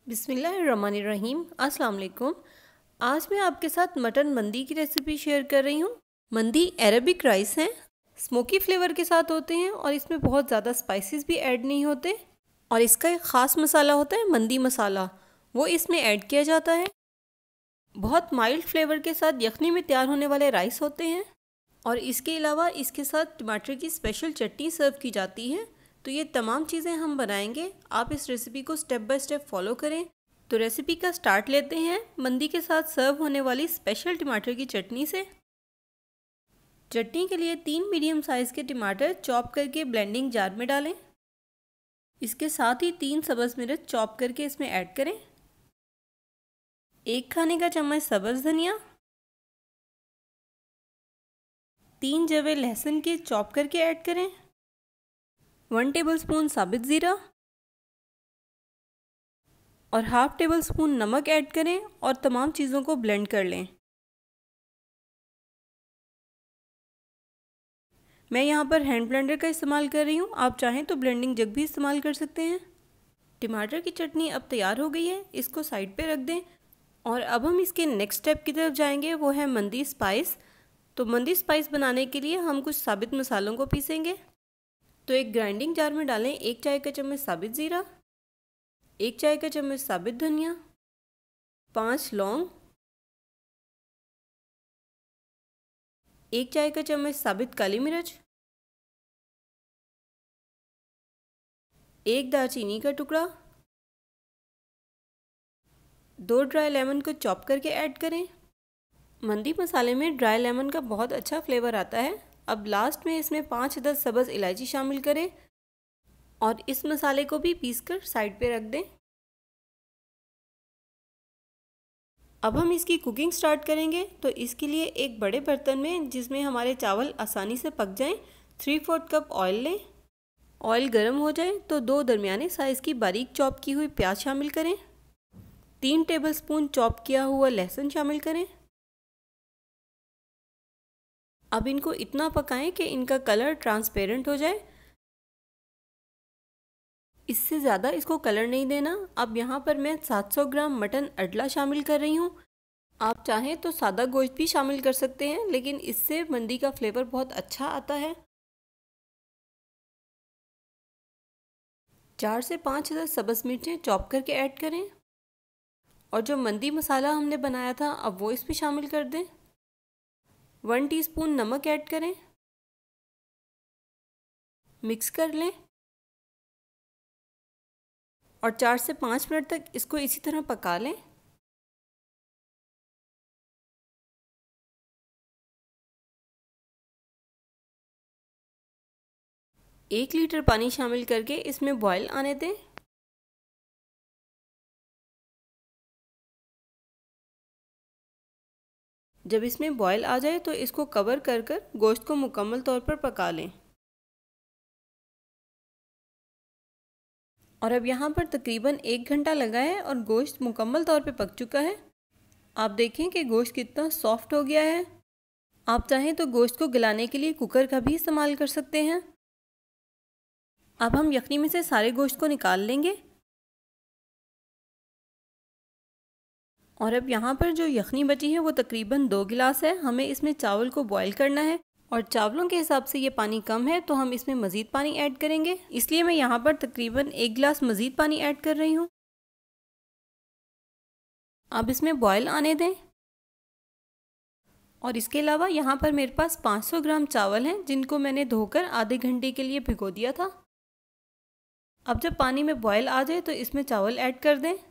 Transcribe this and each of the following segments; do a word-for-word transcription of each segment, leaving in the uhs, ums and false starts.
बिस्मिल्लाहिर्रहमानिर्रहीम। अस्सलाम वालेकुम। आज मैं आपके साथ मटन मंदी की रेसिपी शेयर कर रही हूँ। मंदी अरबिक राइस हैं, स्मोकी फ्लेवर के साथ होते हैं और इसमें बहुत ज़्यादा स्पाइसेस भी ऐड नहीं होते। और इसका एक ख़ास मसाला होता है मंदी मसाला, वो इसमें ऐड किया जाता है। बहुत माइल्ड फ्लेवर के साथ यखनी में तैयार होने वाले राइस होते हैं। और इसके अलावा इसके साथ टमाटर की स्पेशल चटनी सर्व की जाती है। तो ये तमाम चीज़ें हम बनाएंगे, आप इस रेसिपी को स्टेप बाय स्टेप फॉलो करें। तो रेसिपी का स्टार्ट लेते हैं मंदी के साथ सर्व होने वाली स्पेशल टमाटर की चटनी से। चटनी के लिए तीन मीडियम साइज़ के टमाटर चॉप करके ब्लेंडिंग जार में डालें। इसके साथ ही तीन सब्ज़ मिर्च चॉप करके इसमें ऐड करें। एक खाने का चम्मच सब्ज़ धनिया, तीन जवे लहसुन के चॉप करके ऐड करें। वन टेबलस्पून साबित ज़ीरा और हाफ टेबल स्पून नमक ऐड करें और तमाम चीज़ों को ब्लेंड कर लें। मैं यहाँ पर हैंड ब्लेंडर का इस्तेमाल कर रही हूँ, आप चाहें तो ब्लेंडिंग जग भी इस्तेमाल कर सकते हैं। टमाटर की चटनी अब तैयार हो गई है, इसको साइड पे रख दें। और अब हम इसके नेक्स्ट स्टेप की तरफ जाएंगे, वो है मंदी स्पाइस। तो मंदी स्पाइस बनाने के लिए हम कुछ साबित मसालों को पीसेंगे। तो एक ग्राइंडिंग जार में डालें एक चाय का चम्मच साबित ज़ीरा, एक चाय का चम्मच साबित धनिया, पाँच लौंग, एक चाय का चम्मच साबित काली मिर्च, एक दालचीनी का टुकड़ा, दो ड्राई लेमन को चॉप करके ऐड करें। मंदी मसाले में ड्राई लेमन का बहुत अच्छा फ्लेवर आता है। अब लास्ट में इसमें पाँच दस सब्ज़ इलायची शामिल करें और इस मसाले को भी पीसकर साइड पे रख दें। अब हम इसकी कुकिंग स्टार्ट करेंगे। तो इसके लिए एक बड़े बर्तन में, जिसमें हमारे चावल आसानी से पक जाएं, थ्री फोर्थ कप ऑयल लें। ऑयल गर्म हो जाए तो दो दरमियाने साइज़ की बारीक चॉप की हुई प्याज शामिल करें। तीन टेबलस्पून चॉप किया हुआ लहसुन शामिल करें। अब इनको इतना पकाएं कि इनका कलर ट्रांसपेरेंट हो जाए, इससे ज़्यादा इसको कलर नहीं देना। अब यहाँ पर मैं सात सौ ग्राम मटन अडला शामिल कर रही हूँ। आप चाहें तो सादा गोश्त भी शामिल कर सकते हैं, लेकिन इससे मंदी का फ्लेवर बहुत अच्छा आता है। चार से पाँच हज़ार सब्ज़ मिर्चें चॉप करके ऐड करें और जो मंदी मसाला हमने बनाया था अब वो इसमें शामिल कर दें। वन टीस्पून नमक ऐड करें, मिक्स कर लें और चार से पाँच मिनट तक इसको इसी तरह पका लें। एक लीटर पानी शामिल करके इसमें बॉयल आने दें। जब इसमें बॉयल आ जाए तो इसको कवर कर कर गोश्त को मुकम्मल तौर पर पका लें। और अब यहाँ पर तकरीबन एक घंटा लगा है और गोश्त मुकम्मल तौर पे पक चुका है। आप देखें कि गोश्त कितना सॉफ्ट हो गया है। आप चाहें तो गोश्त को गलाने के लिए कुकर का भी इस्तेमाल कर सकते हैं। अब हम यखनी में से सारे गोश्त को निकाल लेंगे। और अब यहाँ पर जो यखनी बची है वो तकरीबन दो गिलास है। हमें इसमें चावल को बॉईल करना है और चावलों के हिसाब से ये पानी कम है तो हम इसमें मज़ीद पानी ऐड करेंगे, इसलिए मैं यहाँ पर तकरीबन एक गिलास मज़ीद पानी ऐड कर रही हूँ। अब इसमें बॉईल आने दें। और इसके अलावा यहाँ पर मेरे पास पाँच सौ ग्राम चावल हैं, जिनको मैंने धोकर आधे घंटे के लिए भिगो दिया था। अब जब पानी में बॉईल आ जाए तो इसमें चावल ऐड कर दें,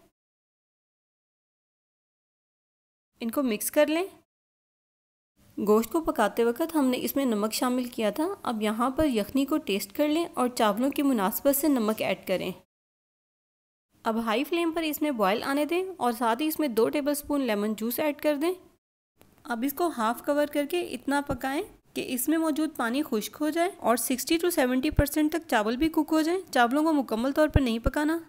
इनको मिक्स कर लें। गोश्त को पकाते वक्त हमने इसमें नमक शामिल किया था। अब यहाँ पर यखनी को टेस्ट कर लें और चावलों की मुनासबत से नमक ऐड करें। अब हाई फ्लेम पर इसमें बॉयल आने दें और साथ ही इसमें दो टेबलस्पून लेमन जूस ऐड कर दें। अब इसको हाफ कवर करके इतना पकाएं कि इसमें मौजूद पानी खुश्क हो जाए और साठ टू सत्तर परसेंट तक चावल भी कुक हो जाए। चावलों को मुकम्मल तौर पर नहीं पकाना।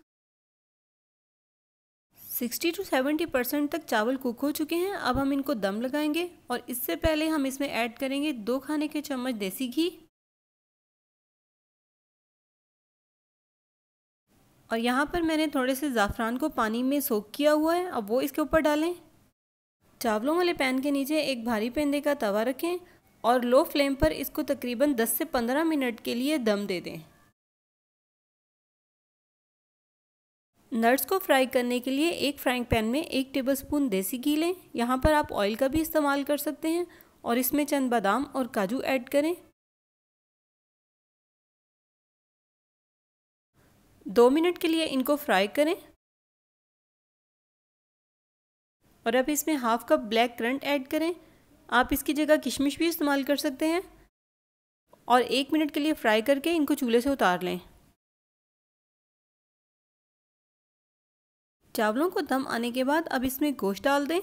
साठ टू सत्तर परसेंट तक चावल कुक हो चुके हैं। अब हम इनको दम लगाएंगे और इससे पहले हम इसमें ऐड करेंगे दो खाने के चम्मच देसी घी, और यहाँ पर मैंने थोड़े से ज़ाफ़रान को पानी में सोक किया हुआ है, अब वो इसके ऊपर डालें। चावलों वाले पैन के नीचे एक भारी पेंदे का तवा रखें और लो फ्लेम पर इसको तकरीबन दस से पंद्रह मिनट के लिए दम दे दें। नट्स को फ्राई करने के लिए एक फ्राइंग पैन में एक टेबलस्पून देसी घी लें। यहाँ पर आप ऑयल का भी इस्तेमाल कर सकते हैं और इसमें चंद बादाम और काजू ऐड करें। दो मिनट के लिए इनको फ्राई करें और अब इसमें half cup black currant add करें। आप इसकी जगह किशमिश भी इस्तेमाल कर सकते हैं और एक मिनट के लिए फ्राई करके इनको चूल्हे से उतार लें। चावलों को दम आने के बाद अब इसमें गोश्त डाल दें।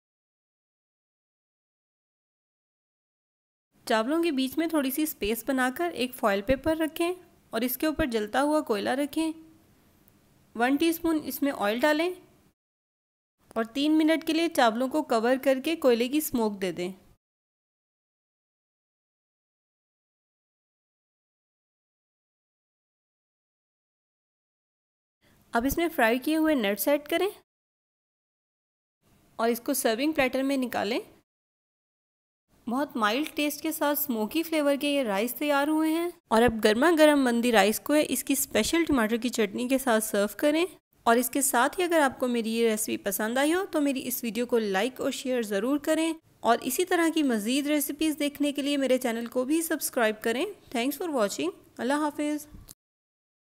चावलों के बीच में थोड़ी सी स्पेस बनाकर एक फॉयल पेपर रखें और इसके ऊपर जलता हुआ कोयला रखें। वन टीस्पून इसमें ऑयल डालें और तीन मिनट के लिए चावलों को कवर करके कोयले की स्मोक दे दें। अब इसमें फ्राई किए हुए नट्स ऐड करें और इसको सर्विंग प्लेटर में निकालें। बहुत माइल्ड टेस्ट के साथ स्मोकी फ्लेवर के ये राइस तैयार हुए हैं और अब गर्मा गर्म मंदी राइस को इसकी स्पेशल टमाटर की चटनी के साथ सर्व करें। और इसके साथ ही अगर आपको मेरी ये रेसिपी पसंद आई हो तो मेरी इस वीडियो को लाइक और शेयर ज़रूर करें और इसी तरह की मज़ीद रेसिपीज़ देखने के लिए मेरे चैनल को भी सब्सक्राइब करें। Thanks for watching. अल्लाह हाफिज़।